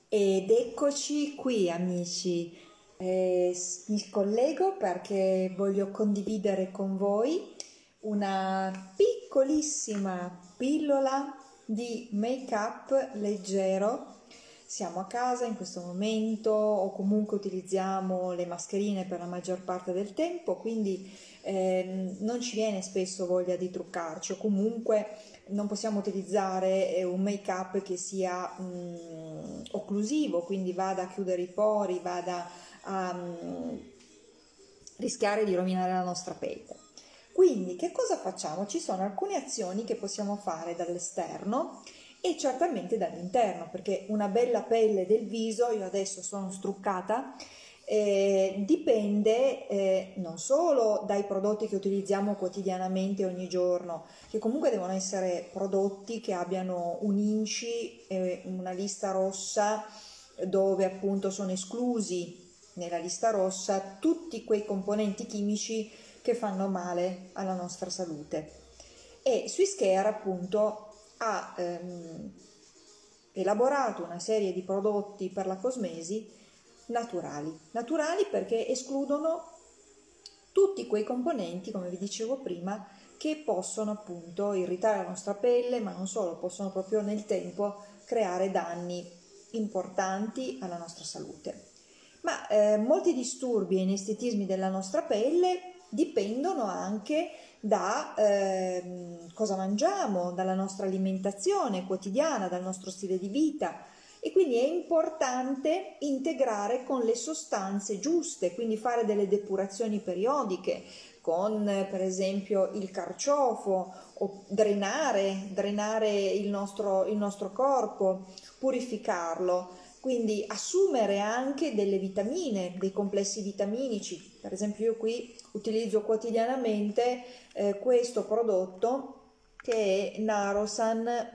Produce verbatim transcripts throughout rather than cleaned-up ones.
Ed eccoci qui amici, eh, s- mi collego perché voglio condividere con voi una piccolissima pillola di make-up leggero. Siamo a casa in questo momento o comunque utilizziamo le mascherine per la maggior parte del tempo, quindi ehm, non ci viene spesso voglia di truccarci o comunque non possiamo utilizzare eh, un make-up che sia mm, occlusivo, quindi vada a chiudere i pori, vada a mm, rischiare di rovinare la nostra pelle. Quindi che cosa facciamo? Ci sono alcune azioni che possiamo fare dall'esterno e certamente dall'interno, perché una bella pelle del viso, io adesso sono struccata, eh, dipende eh, non solo dai prodotti che utilizziamo quotidianamente ogni giorno, che comunque devono essere prodotti che abbiano un I N C I, eh, una lista rossa dove appunto sono esclusi nella lista rossa tutti quei componenti chimici che fanno male alla nostra salute. E Swisscare appunto ha ehm, elaborato una serie di prodotti per la cosmesi naturali, naturali perché escludono tutti quei componenti, come vi dicevo prima, che possono appunto irritare la nostra pelle, ma non solo, possono proprio nel tempo creare danni importanti alla nostra salute. Ma eh, molti disturbi e inestetismi della nostra pelle dipendono anche da eh, cosa mangiamo, dalla nostra alimentazione quotidiana, dal nostro stile di vita e quindi è importante integrare con le sostanze giuste, quindi fare delle depurazioni periodiche con per esempio il carciofo o drenare, drenare il nostro, il nostro corpo, purificarlo. Quindi assumere anche delle vitamine, dei complessi vitaminici. Per esempio io qui utilizzo quotidianamente eh, questo prodotto che è Narosan.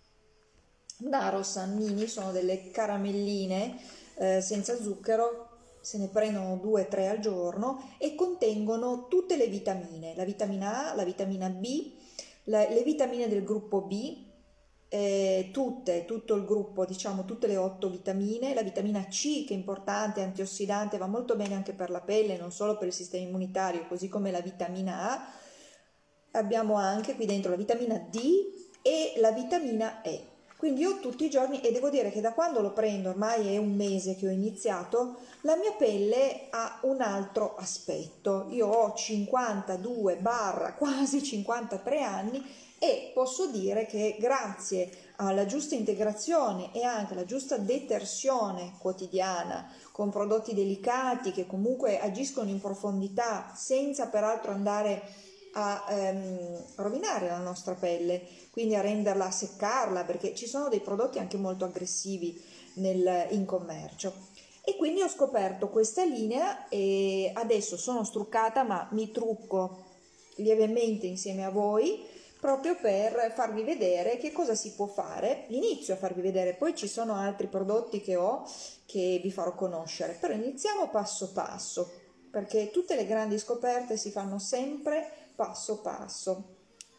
Narosan Mini, sono delle caramelline eh, senza zucchero, se ne prendono due o tre al giorno e contengono tutte le vitamine, la vitamina A, la vitamina B, la- le vitamine del gruppo B, eh, tutte, tutto il gruppo, diciamo tutte le otto vitamine, la vitamina C che è importante, antiossidante, va molto bene anche per la pelle, non solo per il sistema immunitario, così come la vitamina A. Abbiamo anche qui dentro la vitamina D e la vitamina E. Quindi io tutti i giorni, e devo dire che da quando lo prendo, ormai è un mese che ho iniziato, la mia pelle ha un altro aspetto. Io ho cinquantadue barra quasi cinquantatré anni e posso dire che grazie alla giusta integrazione e anche alla giusta detersione quotidiana con prodotti delicati che comunque agiscono in profondità senza peraltro andare a ehm, rovinare la nostra pelle, quindi a renderla, a seccarla, perché ci sono dei prodotti anche molto aggressivi nel, in commercio. E quindi ho scoperto questa linea e adesso sono struccata, ma mi trucco lievemente insieme a voi proprio per farvi vedere che cosa si può fare. Inizio a farvi vedere, poi ci sono altri prodotti che ho che vi farò conoscere, però iniziamo passo passo, perché tutte le grandi scoperte si fanno sempre passo passo.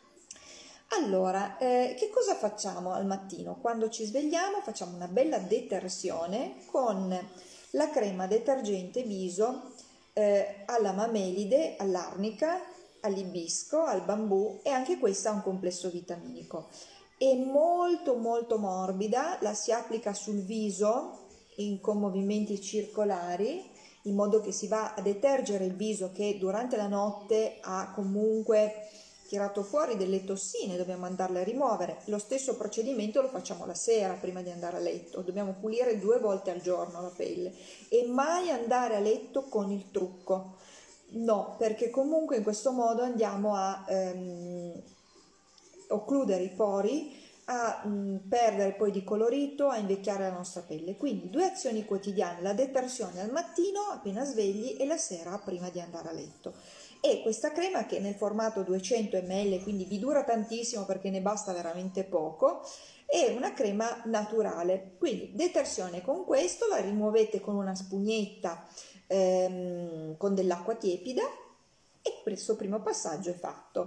Allora, eh, che cosa facciamo al mattino? Quando ci svegliamo facciamo una bella detersione con la crema detergente viso eh, alla mamelide, all'arnica, all'ibisco, al bambù e anche questa ha un complesso vitaminico. È molto molto morbida, la si applica sul viso in, con movimenti circolari in modo che si va a detergere il viso che durante la notte ha comunque tirato fuori delle tossine, dobbiamo andarle a rimuovere. Lo stesso procedimento lo facciamo la sera prima di andare a letto, dobbiamo pulire due volte al giorno la pelle e mai andare a letto con il trucco. No, perché comunque in questo modo andiamo a ehm, occludere i pori, a mh, perdere poi di colorito, a invecchiare la nostra pelle. Quindi due azioni quotidiane, la detersione al mattino appena svegli e la sera prima di andare a letto. E questa crema che è nel formato duecento millilitri, quindi vi dura tantissimo perché ne basta veramente poco, è una crema naturale. Quindi detersione con questo, la rimuovete con una spugnetta ehm, con dell'acqua tiepida e questo primo passaggio è fatto.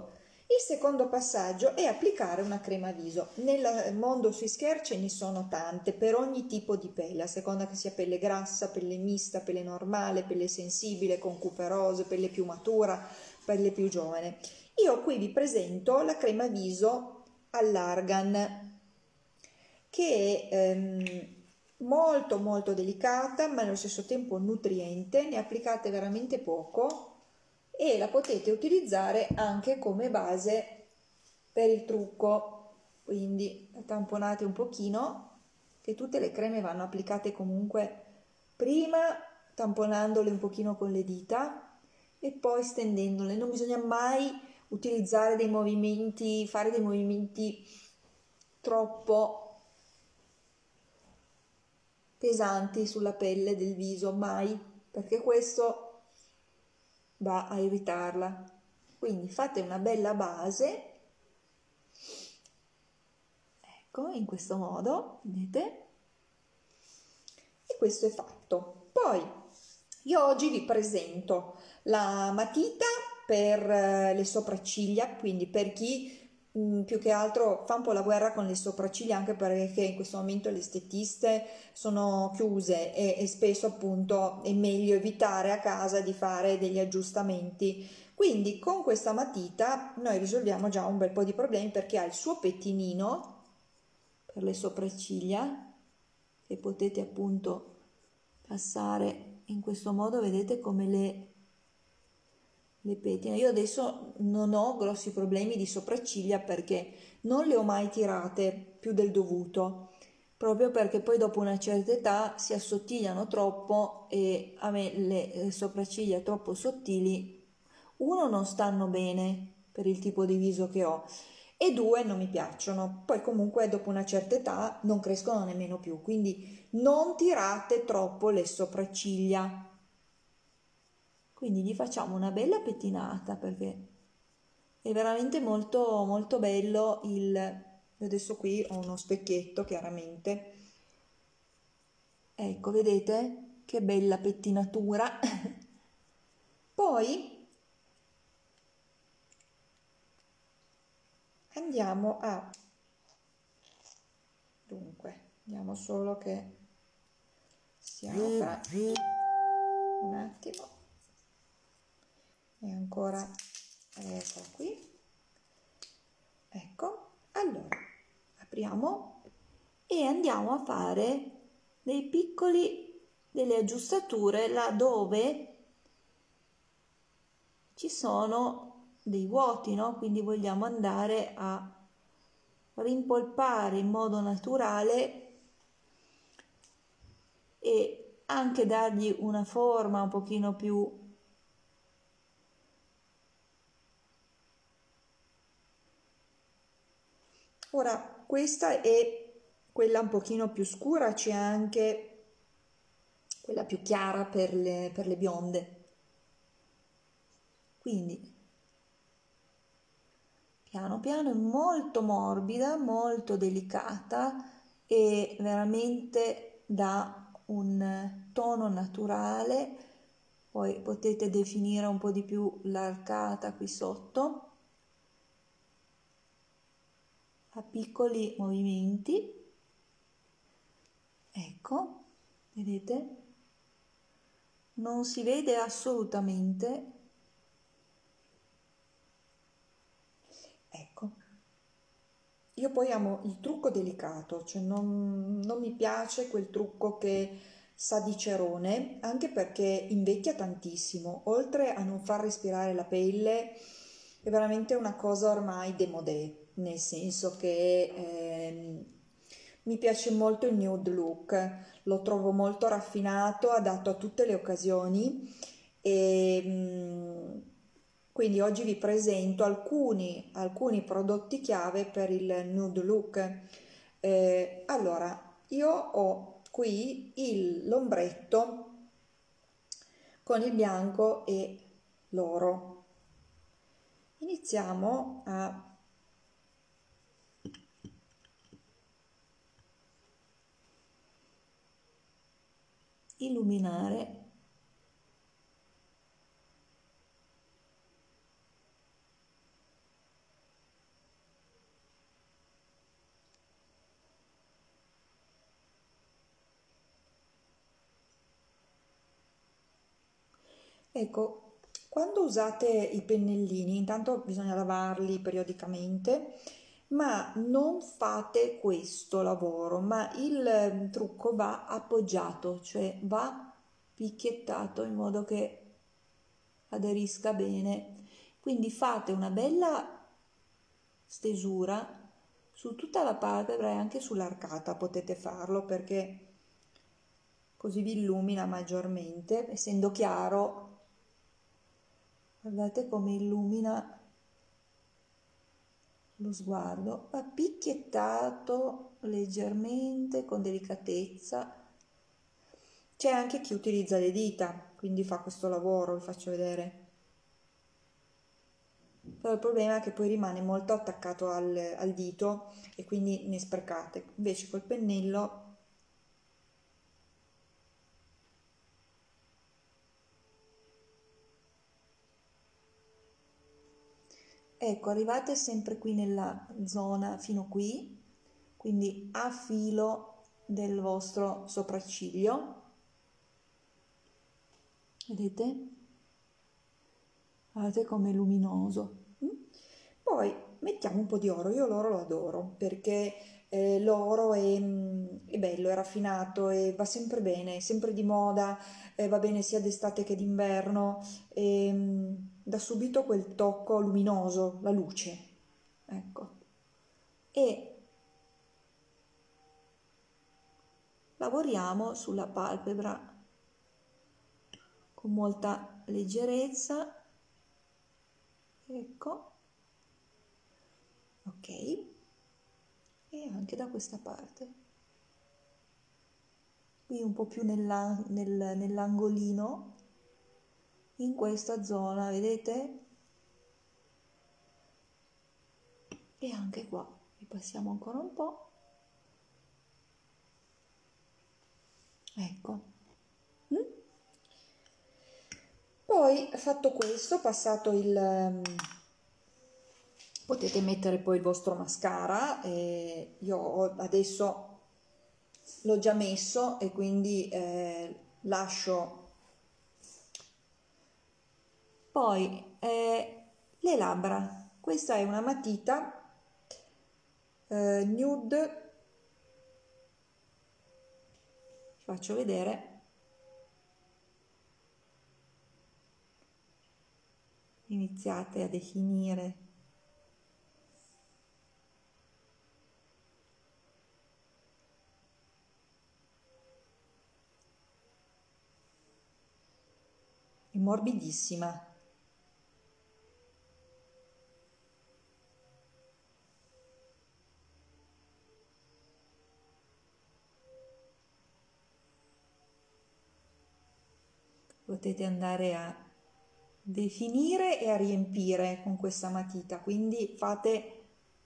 Il secondo passaggio è applicare una crema viso. Nel mondo sui skincare ce ne sono tante per ogni tipo di pelle, a seconda che sia pelle grassa, pelle mista, pelle normale, pelle sensibile, con cuperose, pelle più matura, pelle più giovane. Io qui vi presento la crema viso all'argan, che è ehm, molto molto delicata ma nello stesso tempo nutriente, ne applicate veramente poco e la potete utilizzare anche come base per il trucco, quindi la tamponate un pochino, che tutte le creme vanno applicate comunque prima tamponandole un pochino con le dita e poi stendendole. Non bisogna mai utilizzare dei movimenti, fare dei movimenti troppo pesanti sulla pelle del viso, mai, perché questo va a irritarla. Quindi fate una bella base, ecco, in questo modo, vedete? E questo è fatto. Poi io oggi vi presento la matita per le sopracciglia, quindi per chi mh, più che altro fa un po' la guerra con le sopracciglia, anche perché in questo momento le estetiste sono chiuse e, e spesso appunto è meglio evitare a casa di fare degli aggiustamenti. Quindi con questa matita noi risolviamo già un bel po' di problemi, perché ha il suo pettinino per le sopracciglia che potete appunto passare in questo modo, vedete come le, le pettina. Io adesso non ho grossi problemi di sopracciglia perché non le ho mai tirate più del dovuto, proprio perché poi dopo una certa età si assottigliano troppo e a me le, le sopracciglia troppo sottili, uno, non stanno bene per il tipo di viso che ho, e due, non mi piacciono. Poi comunque dopo una certa età non crescono nemmeno più, quindi non tirate troppo le sopracciglia. Quindi gli facciamo una bella pettinata, perché è veramente molto molto bello il... Adesso qui ho uno specchietto, chiaramente, ecco, vedete che bella pettinatura. Poi andiamo a, dunque, vediamo solo che si apra un attimo, e ancora, ecco qui, ecco. Allora apriamo e andiamo a fare dei piccoli, delle aggiustature là dove ci sono dei vuoti, no? Quindi vogliamo andare a rimpolpare in modo naturale e anche dargli una forma un pochino più ora. Questa è quella un pochino più scura, c'è anche quella più chiara per le, per le bionde, quindi piano piano, è molto morbida, molto delicata e veramente dà un tono naturale. Poi potete definire un po' di più l'arcata qui sotto a piccoli movimenti, ecco, vedete, non si vede assolutamente. Ecco, io poi amo il trucco delicato, cioè non, non mi piace quel trucco che sa di cerone, anche perché invecchia tantissimo, oltre a non far respirare la pelle, è veramente una cosa ormai démodé, nel senso che ehm, mi piace molto il nude look, lo trovo molto raffinato, adatto a tutte le occasioni e mm, quindi oggi vi presento alcuni, alcuni prodotti chiave per il nude look. Eh, allora, io ho qui il- l'ombretto con il bianco e l'oro. Iniziamo a illuminare Ecco, quando usate i pennellini, intanto bisogna lavarli periodicamente, ma non fate questo lavoro, ma il eh, trucco va appoggiato, cioè va picchiettato in modo che aderisca bene. Quindi fate una bella stesura su tutta la palpebra e anche sull'arcata potete farlo perché così vi illumina maggiormente, essendo chiaro. Guardate come illumina lo sguardo, va picchiettato leggermente, con delicatezza. C'è anche chi utilizza le dita, quindi fa questo lavoro, vi faccio vedere. Però il problema è che poi rimane molto attaccato al, al dito e quindi ne sprecate. Invece col pennello ecco, arrivate sempre qui nella zona fino qui, quindi a filo del vostro sopracciglio, vedete? Guardate com'è luminoso. Mm? Poi mettiamo un po' di oro, io l'oro lo adoro perché eh, l'oro è, mm, è bello, è raffinato e va sempre bene, è sempre di moda, eh, va bene sia d'estate che d'inverno, e, mm, dà subito quel tocco luminoso, la luce, ecco. E lavoriamo sulla palpebra con molta leggerezza, ecco, ok, e anche da questa parte, qui un po' più nella, nel, nell'angolino, in questa zona, vedete? E anche qua, ripassiamo ancora un po', ecco. Mm? Poi fatto questo, passato il... um, potete mettere poi il vostro mascara, eh, io adesso l'ho già messo e quindi eh, lascio. Poi eh, le labbra, questa è una matita eh, nude, vi faccio vedere. Iniziate a definire è morbidissima. Potete andare a definire e a riempire con questa matita, quindi fate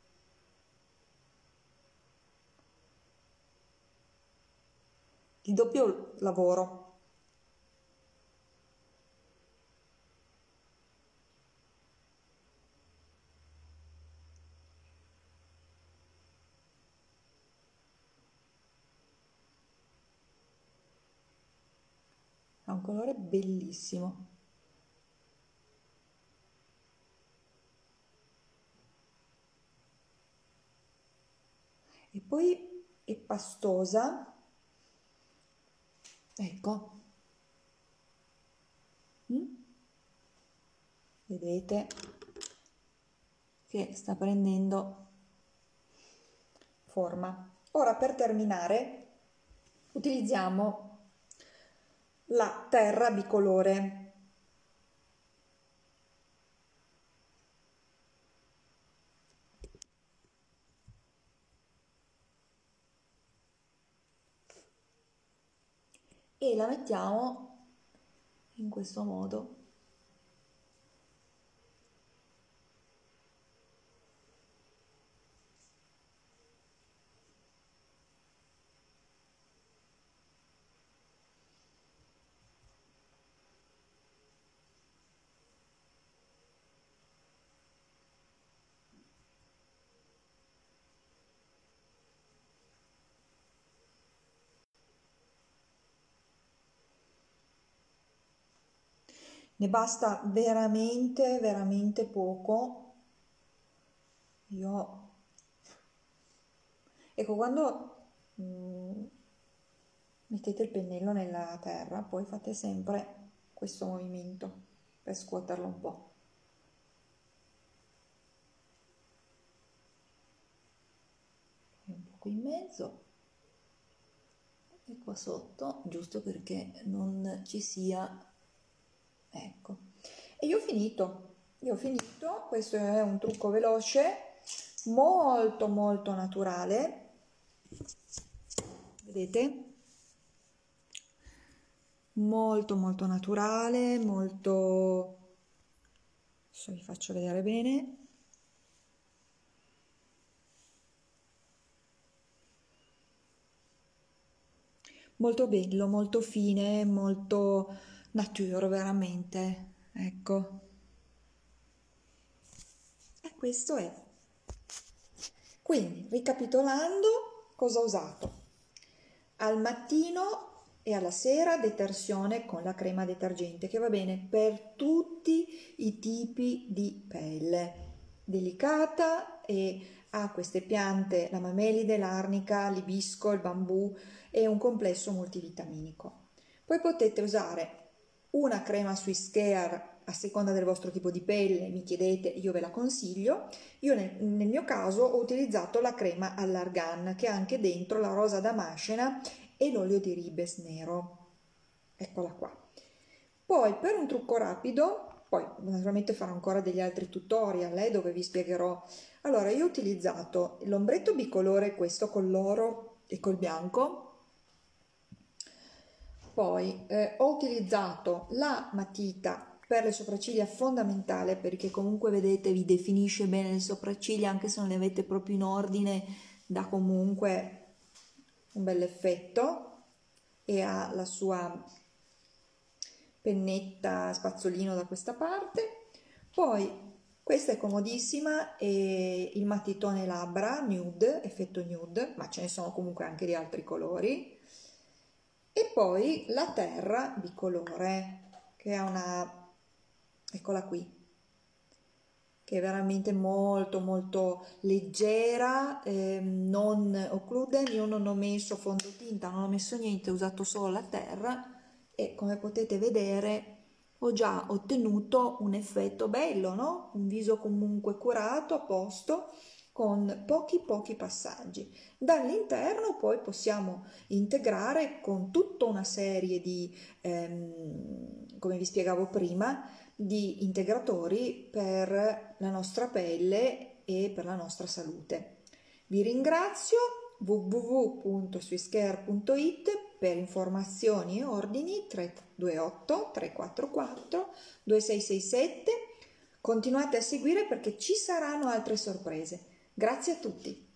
il doppio lavoro. Ha un colore bellissimo. E poi è pastosa, ecco. Mm? Vedete che sta prendendo forma. Ora per terminare utilizziamo la terra bicolore. E la mettiamo in questo modo. ne basta veramente, veramente poco. Io, ecco, quando mm, mettete il pennello nella terra, poi fate sempre questo movimento per scuoterlo un po'. Un po' qui in mezzo e qua sotto, giusto perché non ci sia, ecco. E io ho finito, io ho finito, questo è un trucco veloce, molto molto naturale, vedete? Molto molto naturale, molto, adesso vi faccio vedere bene. Molto bello, molto fine, molto nature veramente, ecco. E questo è. Quindi, ricapitolando, cosa ho usato? Al mattino e alla sera detersione con la crema detergente, che va bene per tutti i tipi di pelle, delicata e ha queste piante, la mamelide, l'arnica, l'ibisco, il bambù e un complesso multivitaminico. Poi potete usare una crema Swiss Care a seconda del vostro tipo di pelle, mi chiedete, io ve la consiglio. Io nel, nel mio caso ho utilizzato la crema all'argan che ha anche dentro la rosa damascena e l'olio di ribes nero, eccola qua. Poi per un trucco rapido, poi naturalmente farò ancora degli altri tutorial eh, dove vi spiegherò. Allora, io ho utilizzato l'ombretto bicolore, questo con l'oro e col bianco. Poi eh, ho utilizzato la matita per le sopracciglia fondamentale, perché comunque vedete vi definisce bene le sopracciglia, anche se non le avete proprio in ordine, dà comunque un bel effetto e ha la sua pennetta spazzolino da questa parte. Poi questa è comodissima, e il matitone labbra nude, effetto nude, ma ce ne sono comunque anche di altri colori. E poi la terra bicolore, che è una, eccola qui, che è veramente molto molto leggera, eh, non occlude, io non ho messo fondotinta, non ho messo niente, ho usato solo la terra e come potete vedere ho già ottenuto un effetto bello, no? Un viso comunque curato, a posto, con pochi pochi passaggi. Dall'interno poi possiamo integrare con tutta una serie di, ehm, come vi spiegavo prima, di integratori per la nostra pelle e per la nostra salute. Vi ringrazio, w w w punto swisscare punto it per informazioni e ordini tre due otto tre quattro quattro due sei sei sette. Continuate a seguire perché ci saranno altre sorprese. Grazie a tutti.